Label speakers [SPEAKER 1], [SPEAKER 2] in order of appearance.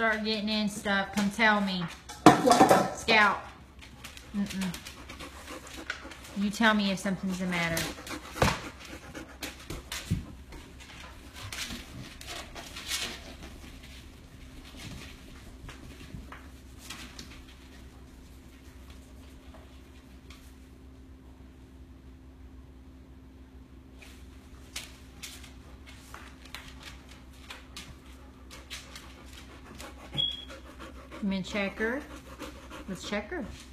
[SPEAKER 1] start getting in stuff, come tell me. Scout. You tell me if something's the matter. Checker. Let's check her.